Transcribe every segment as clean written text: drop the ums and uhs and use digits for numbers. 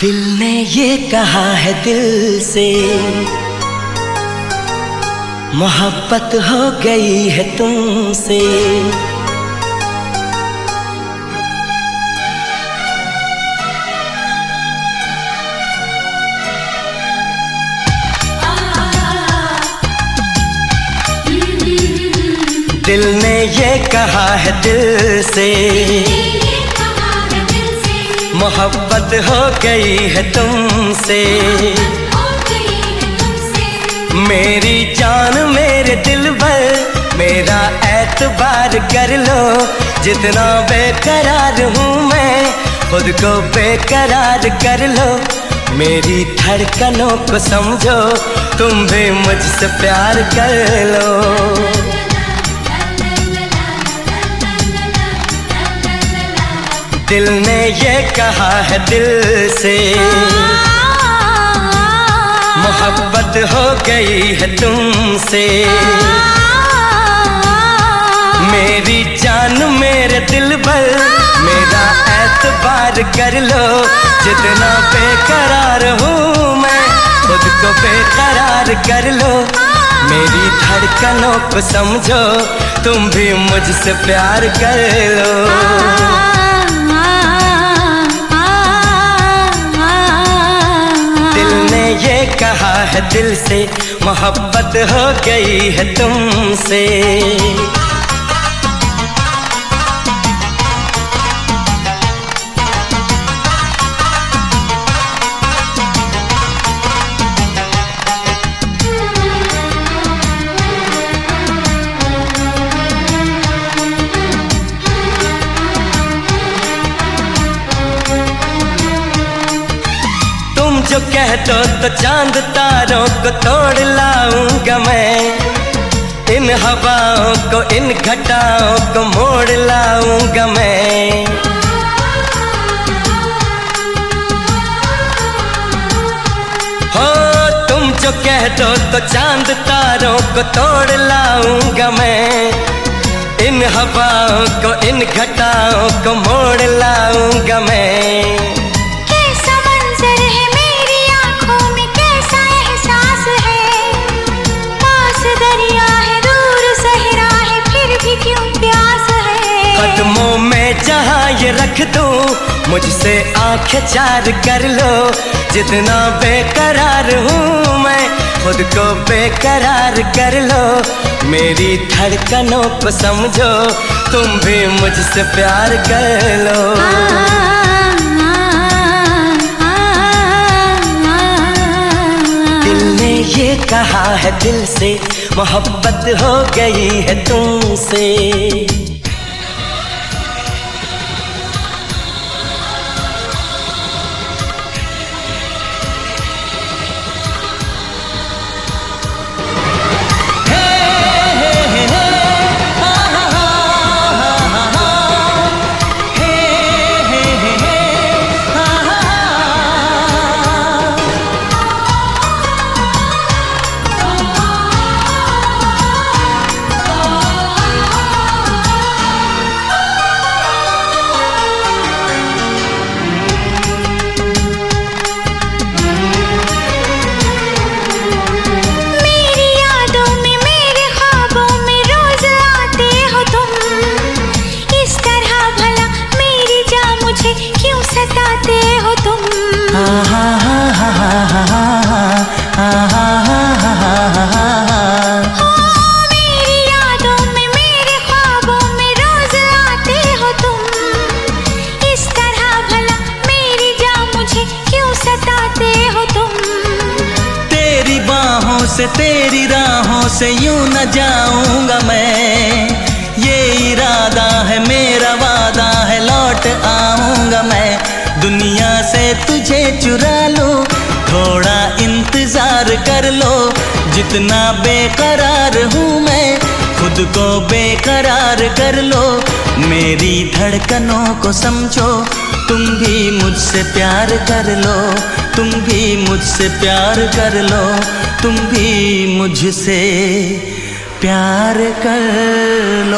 दिल ने ये कहा है दिल से, मोहब्बत हो गई है तुमसे। दिल ने ये कहा है दिल से, मोहब्बत हो गई है तुमसे। मेरी जान मेरे दिल भर मेरा एतबार कर लो, जितना बेकरार हूँ मैं खुद को बेकरार कर लो। मेरी धड़कनों को समझो, तुम भी मुझसे प्यार कर लो। दिल ने ये कहा है दिल से, मोहब्बत हो गई है तुमसे। मेरी जान मेरे दिल भर मेरा एतबार कर लो, जितना बेकरार हूँ मैं खुद को बेकरार कर लो। मेरी धड़कनों को समझो, तुम भी मुझसे प्यार कर लो। ये कहा है दिल से, मोहब्बत हो गई है तुमसे। जो कह दो तो चांद तारों को तोड़ लाऊंगा मैं, इन हवाओं को इन घटाओं को मोड़ लाऊंगा मैं। हो तुम जो कह दो तो चांद तारों को तोड़ लाऊंगा मैं, इन हवाओं को इन घटाओं को मोड़ लाऊंगा मैं। कदमों में जहाँ ये रख दूँ, मुझसे आंखें चार कर लो। जितना बेकरार हूँ मैं खुद को बेकरार कर लो। मेरी धड़कनों को समझो, तुम भी मुझसे प्यार कर लो। दिल ने ये कहा है दिल से, मोहब्बत हो गई है तुमसे। से तेरी राहों से यूं न जाऊंगा मैं, ये इरादा है मेरा वादा है लौट आऊंगा मैं। दुनिया से तुझे चुरा लो, थोड़ा इंतजार कर लो। जितना बेकरार हूँ मैं खुद को बेकरार कर लो। मेरी धड़कनों को समझो, तुम भी मुझसे प्यार कर लो। तुम भी मुझसे प्यार कर लो। तुम भी मुझसे प्यार कर लो।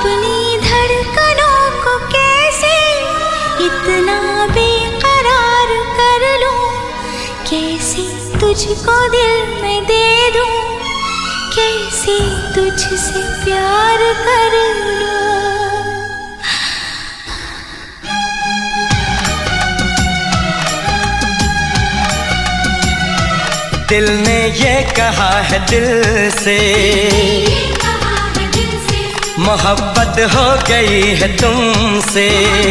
अपनी धड़कनों को कैसे इतना बेकरार कर लूं, कैसे तुझको दिल में दे दूं, कैसे तुझसे प्यार कर लूं। दिल ने ये कहा है दिल से, मोहब्बत हो गई है तुमसे।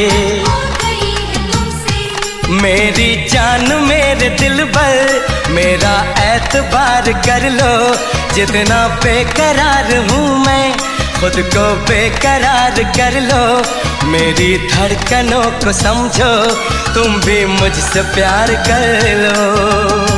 मेरी जान मेरे दिल पर मेरा एतबार कर लो, जितना बेकरार हूँ मैं खुद को बेकरार कर लो। मेरी धड़कनों को समझो, तुम भी मुझसे प्यार कर लो।